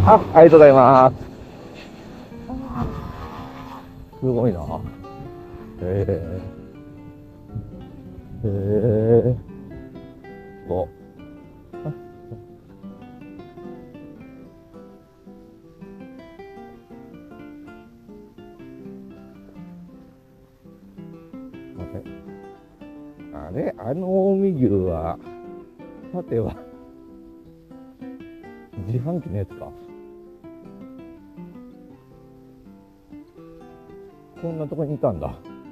ありがとうございます。すごいな。へえ。お。あれ、あの近江牛は、さては、自販機のやつか。こんなとこにいたんだ。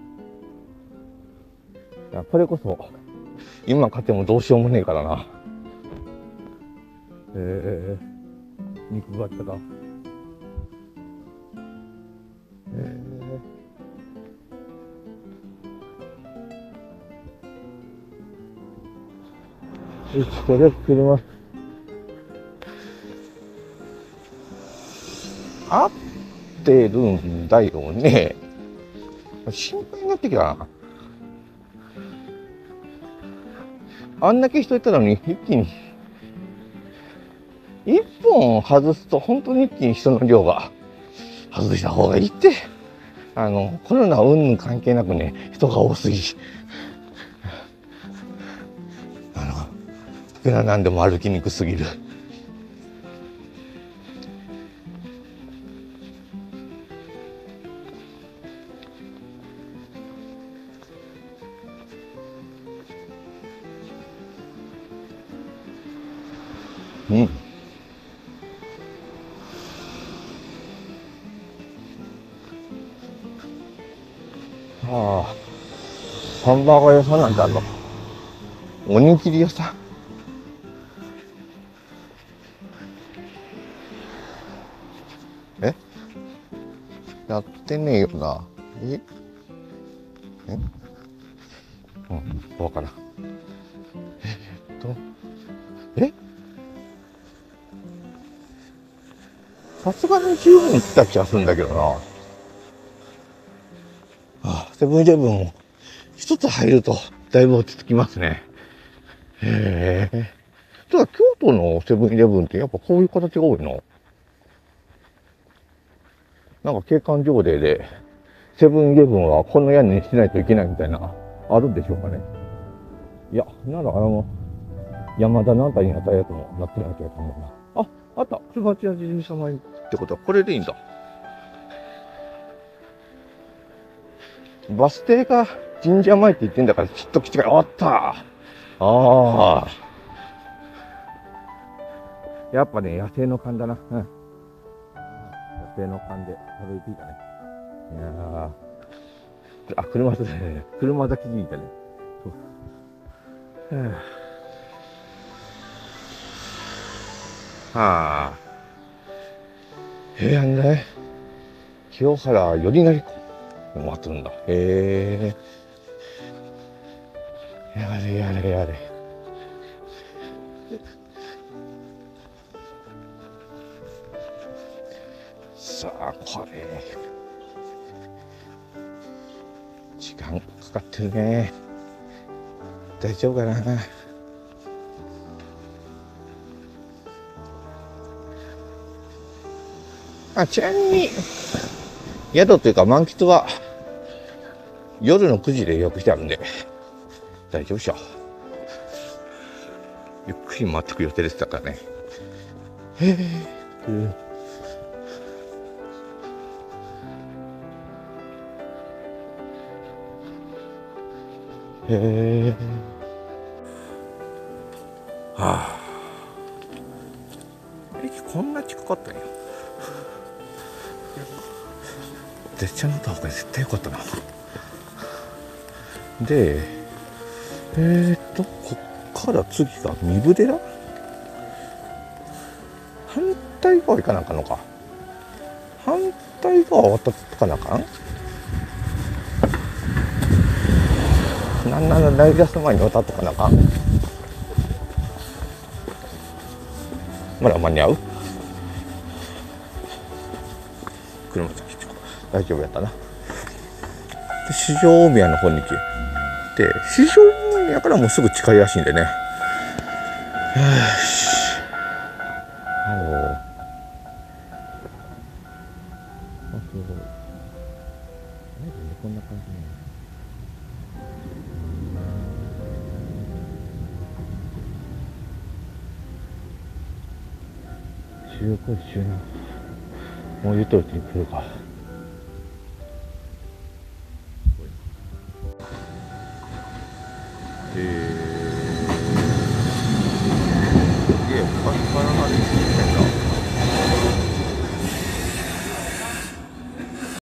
いや、これこそ、今買ってもどうしようもねえからな。肉があったか。よし、とりあえず車。合ってるんだよね。心配になってきたな。あんだけ人いたのに、一気に、一本外すと本当に一気に人の量が外した方がいいって。コロナ云々関係なくね、人が多すぎ。いくらなんでも歩きにくすぎる。うん。ああ、ハンバーガー屋さんなんだろう。おにぎり屋さん。え？やってねえよな。うん、どうかな。え？さすがに十分来た気がするんだけどな。セブンイレブンを一つ入るとだいぶ落ち着きますね。へえ。ただ京都のセブンイレブンってやっぱこういう形が多いの？なんか景観条例でセブンイレブンはこの屋根にしないといけないみたいな、あるんでしょうかね。いや、なら山田のあたりにあったやつもなってない気がするんだな。あった。椿屋神社前ってことはこれでいいんだ。バス停が神社前って言ってんだからきっと基地があった。やっぱね、野生の勘だな。野生の勘で歩いていたね。いやー、車座ね。車座基地にいたね。平安だね。清原よりなり公を祀るんだ。へえ。やれやれやれ。さあ、これ。時間かかってるね。大丈夫かな。ちなみに、宿というか満喫は夜の9時で予約してあるんで、大丈夫でしょ。ゆっくり回ってく予定でしたからね。駅こんな近かったんや。列車乗った方が絶対よかったな。で、こっから次が壬生寺？反対側行かなあかんのか。反対側渡ってかなあかん？なんならライダス前に渡ってかなあかん？まだ間に合う？車先大丈夫やったな。で、四条大宮の方に来て、四条大宮からもうすぐ近いらしいんでね。 こんな感じね。15時17分。もう言ったうちに来るか。すげえ、パラパラで来てんだ。